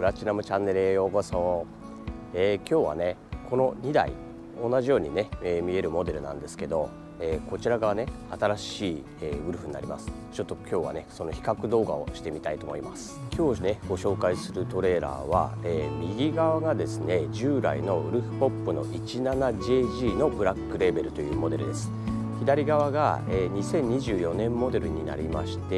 ラチナムチャンネルへようこそ。今日はねこの2台同じようにね、見えるモデルなんですけど、こちらがね新しい、ウルフになります。ちょっと今日はねその比較動画をしてみたいと思います。今日ねご紹介するトレーラーは、右側がですね従来のウルフポップの 17JG のブラックレーベルというモデルです。左側が2024年モデルになりまして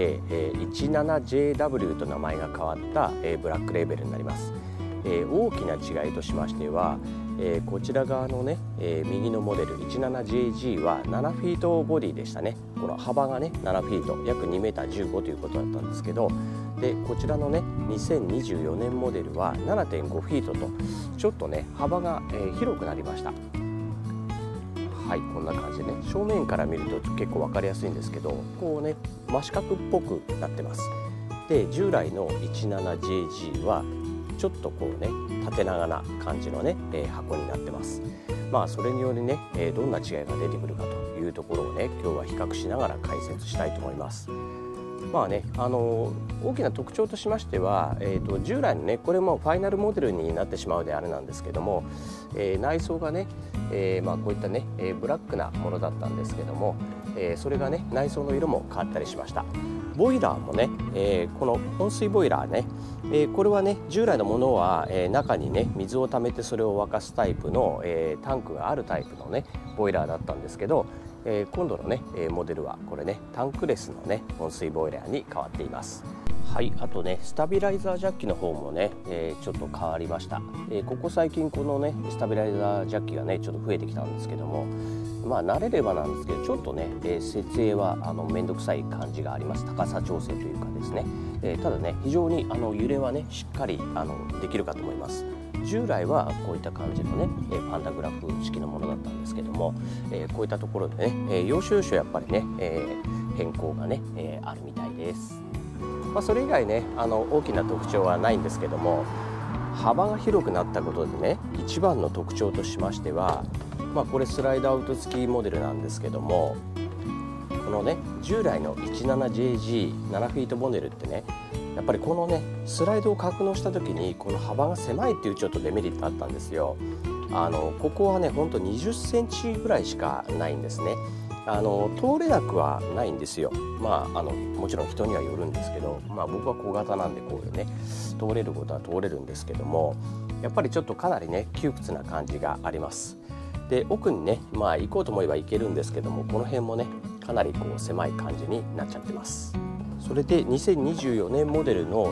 17JW と名前が変わったブラックレーベルになります。大きな違いとしましてはこちら側のね右のモデル 17JG は7フィートボディでしたね。この幅がね7フィート約 2m15 ということだったんですけど、でこちらのね2024年モデルは 7.5 フィートとちょっとね幅が広くなりました。はい、こんな感じでね正面から見ると結構分かりやすいんですけど、こうね真四角っぽくなってます。で従来の 17JG はちょっとこうね縦長な感じのね、箱になってます。まあそれによりね、どんな違いが出てくるかというところをね今日は比較しながら解説したいと思います。まあね大きな特徴としましては、従来のねこれもファイナルモデルになってしまうであれなんですけども、内装がね、まあこういったね、ブラックなものだったんですけども、それがね内装の色も変わったりしました。ボイラーもね、この温水ボイラーね、これはね従来のものは、中にね水を溜めてそれを沸かすタイプの、タンクがあるタイプのねボイラーだったんですけど、今度のねモデルはこれねタンクレスのね温水ボイラーに変わっています。はい、あとねスタビライザージャッキの方もね、ちょっと変わりました。ここ最近このねスタビライザージャッキがねちょっと増えてきたんですけども、まあ慣れればなんですけどちょっとね、設営は面倒くさい感じがあります。高さ調整というかですね、ただね非常に揺れはねしっかりできるかと思います。従来はこういった感じのねパンタグラフ式のものだったんですけども、こういったところでね要所要所やっぱりね、変更がね、あるみたいです。まあ、それ以外ね大きな特徴はないんですけども、幅が広くなったことでね一番の特徴としましては、まあ、これスライドアウト付きモデルなんですけども、このね従来の 17JG7 フィートモデルってねやっぱりこのねスライドを格納した時にこの幅が狭いっていうちょっとデメリットあったんですよ。ここはねほんと20センチぐらいしかないんですね。通れなくはないんですよ。まあもちろん人にはよるんですけど、まあ僕は小型なんでこういうね通れることは通れるんですけども、やっぱりちょっとかなりね窮屈な感じがあります。で奥にねまあ行こうと思えば行けるんですけども、この辺もねかなりこう狭い感じになっちゃってます。それで2024年モデルの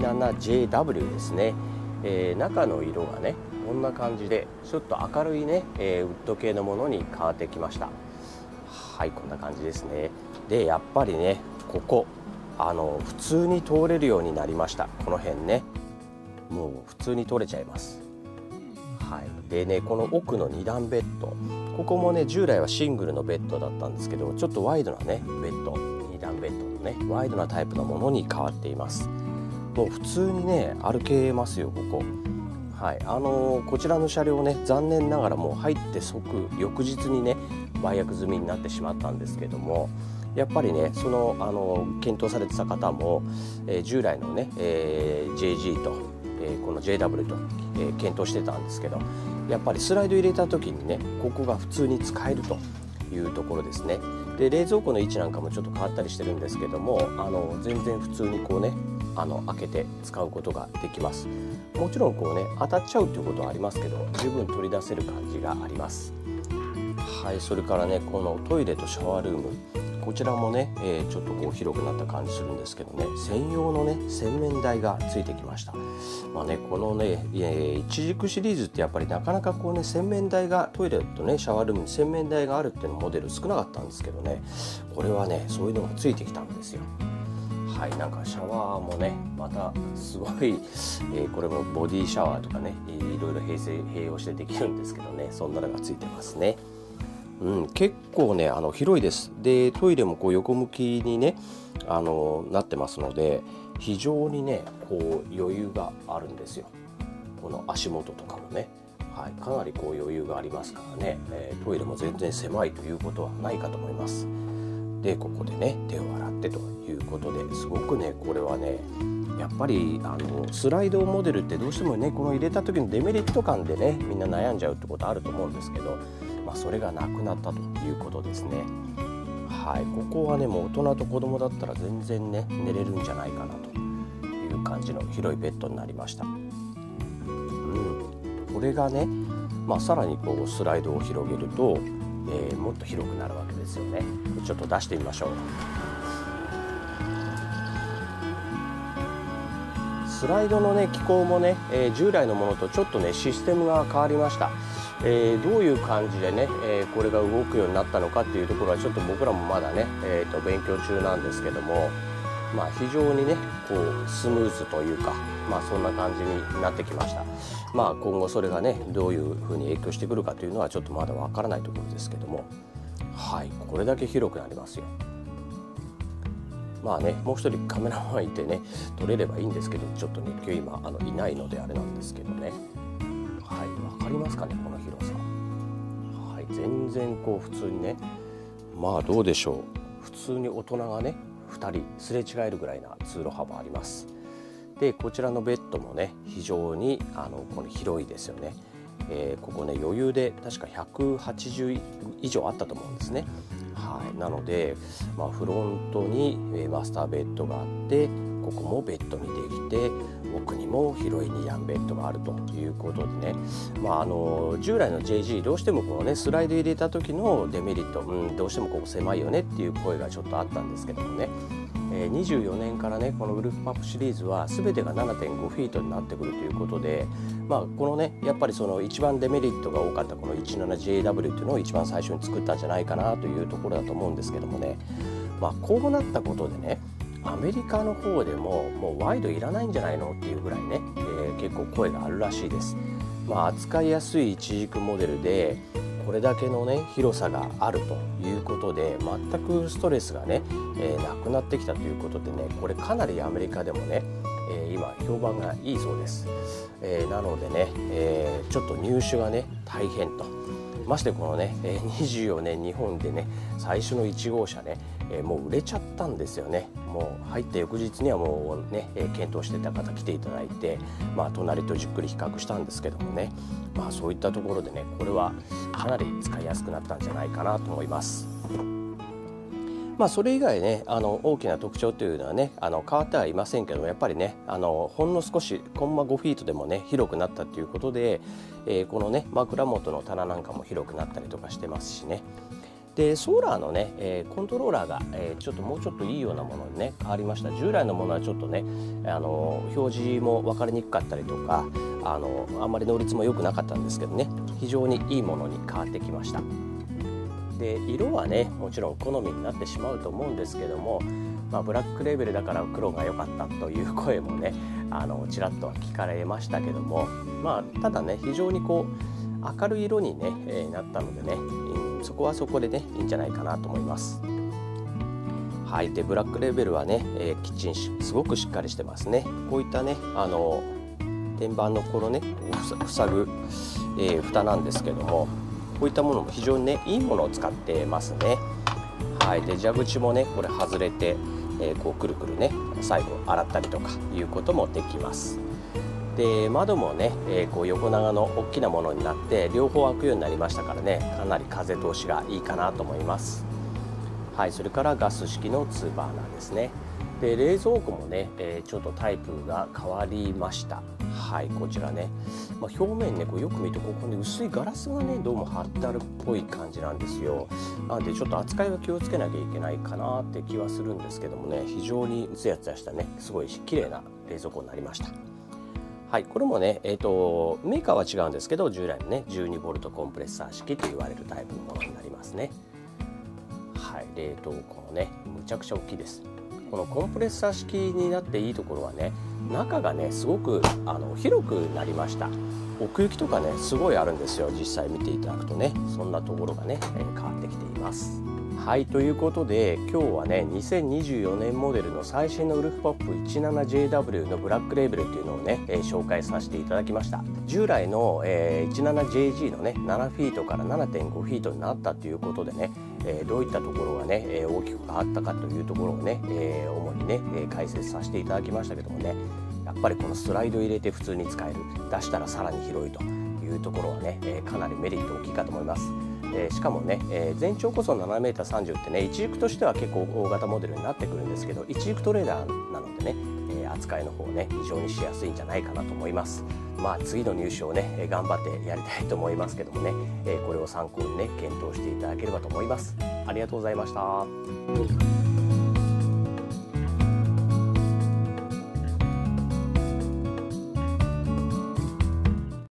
17JW ですね、中の色がねこんな感じでちょっと明るいね、ウッド系のものに変わってきました。はい、こんな感じですね。でやっぱりねここ普通に通れるようになりました。この辺ねもう普通に通れちゃいます。はい、でねこの奥の2段ベッド、ここもね従来はシングルのベッドだったんですけど、ちょっとワイドなねベッド、2段ベッドのねワイドなタイプのものに変わっています。もう普通にね歩けますよここ。はい、こちらの車両ね残念ながらもう入って即翌日にね売約済みになってしまったんですけども、やっぱりねその検討されてた方も、従来のね、JG と、この JW と、検討してたんですけど、やっぱりスライド入れた時にねここが普通に使えるというところですね。で冷蔵庫の位置なんかもちょっと変わったりしてるんですけども、全然普通にこうね開けて使うことができます。もちろんこうね当たっちゃうということはありますけど、十分取り出せる感じがあります。はい、それからねこのトイレとシャワールーム、こちらもね、ちょっとこう広くなった感じするんですけどね、専用のね洗面台がついてきました。まあねこのね一軸シリーズってやっぱりなかなかこうね洗面台がトイレとねシャワールームに洗面台があるっていうのモデル少なかったんですけどね、これはねそういうのがついてきたんですよ。はい、なんかシャワーもねまたすごい、これもボディシャワーとかねいろいろ併用してできるんですけどね、そんなのがついてますね。結構ね広いです。でトイレもこう横向きにねなってますので、非常にねこう余裕があるんですよ。この足元とかもね、はい、かなりこう余裕がありますからね、トイレも全然狭いということはないかと思います。 でここでね手を洗ってということですごくねこれはねやっぱりスライドモデルってどうしてもねこの入れた時のデメリット感でねみんな悩んじゃうってことあると思うんですけど、それがなくなったということですね。はい、ここはねもう大人と子供だったら全然ね寝れるんじゃないかなという感じの広いベッドになりました。これがね、さらにこうスライドを広げると、もっと広くなるわけですよね。ちょっと出してみましょう。スライドのね機構もね、従来のものとちょっとねシステムが変わりました。どういう感じでね、これが動くようになったのかっていうところはちょっと僕らもまだね、勉強中なんですけども、非常にねこうスムーズというか、そんな感じになってきました。今後それがねどういうふうに影響してくるかというのはちょっとまだわからないところですけども、これだけ広くなりますよ。もう一人カメラマンいてね撮れればいいんですけど、ちょっとね今日今いないのであれなんですけどね。わかりますかねこの広さ。全然こう普通にねどうでしょう、普通に大人がね2人すれ違えるぐらいな通路幅あります。でこちらのベッドもね非常にこの広いですよね。ここね余裕で確か180以上あったと思うんですね。なので、フロントにマスターベッドがあって、ここもベッドにできて、奥にも広い2段ベッドがあるということでね、従来の JG どうしてもこのねスライド入れた時のデメリット、どうしてもここ狭いよねっていう声がちょっとあったんですけどもね、24年からねこのウルフパップシリーズは全てが 7.5 フィートになってくるということで、このねやっぱりその一番デメリットが多かったこの 17JW っていうのを一番最初に作ったんじゃないかなというところだと思うんですけどもね、こうなったことでねアメリカの方でももうワイドいらないんじゃないのっていうぐらいね、結構声があるらしいです。扱いやすい一軸モデルでこれだけのね広さがあるということで全くストレスがね、なくなってきたということでね、これかなりアメリカでもね、今評判がいいそうです。なのでね、ちょっと入手がね大変と。ましてこのね24年日本でね最初の1号車ね、もう売れちゃったんですよね。もう入った翌日にはもうね検討してた方来ていただいて、隣とじっくり比較したんですけどもね、そういったところでねこれはかなり使いやすくなったんじゃないかなと思います。それ以外ね大きな特徴というのはね変わってはいませんけども、やっぱりねほんの少しコンマ5フィートでもね広くなったということで、このね枕元の棚なんかも広くなったりとかしてますしね。でソーラーのね、コントローラーが、もうちょっといいようなものにね変わりました。従来のものはちょっとね表示も分かりにくかったりとかあんまり能率も良くなかったんですけどね、非常にいいものに変わってきました。で色はねもちろん好みになってしまうと思うんですけども、ブラックレーベルだから黒が良かったという声もねちらっとは聞かれましたけども、ただね非常にこう明るい色に、ねなったのでね、そこはそこでねいいんじゃないかなと思います。でブラックレーベルはね、キッチンすごくしっかりしてますね。こういったね天板のこのね塞ぐ、蓋なんですけども、こういったものも非常にねいいものを使ってますね。で蛇口もねこれ外れて、こうくるくるね最後洗ったりとかいうこともできます。で窓もね、こう横長の大きなものになって両方開くようになりましたからね、かなり風通しがいいかなと思います。それからガス式の2バーナーですね。で冷蔵庫もね、ちょっとタイプが変わりました。こちらね、表面ねこうよく見るとここに薄いガラスがねどうも貼ってあるっぽい感じなんですよ。なのでちょっと扱いは気をつけなきゃいけないかなって気はするんですけどもね、非常にツヤツヤしたねすごい綺麗な冷蔵庫になりました。これもね、メーカーは違うんですけど、従来のね 12V コンプレッサー式と言われるタイプのものになりますね。冷凍庫もねむちゃくちゃ大きいです。このコンプレッサー式になっていいところはね、中がねすごく広くなりました。奥行きとかねすごいあるんですよ。実際見ていただくとねそんなところがね、変わってきています。ということで今日はね2024年モデルの最新のウルフポップ 17JW のブラックレーベルというのをね、紹介させていただきました。従来の、17JG のね7フィートから 7.5 フィートになったということでね、 どういったところがね大きく変わったかというところをね主にね解説させていただきましたけどもね、やっぱりこのスライド入れて普通に使える、出したらさらに広いというところはねかなりメリット大きいかと思います。しかもね全長こそ 7m30 ってね一軸としては結構大型モデルになってくるんですけど、一軸トレーラーなのでね扱いの方ね非常にしやすいんじゃないかなと思います。次の入手をね頑張ってやりたいと思いますけどもねこれを参考にね検討していただければと思います。ありがとうございました。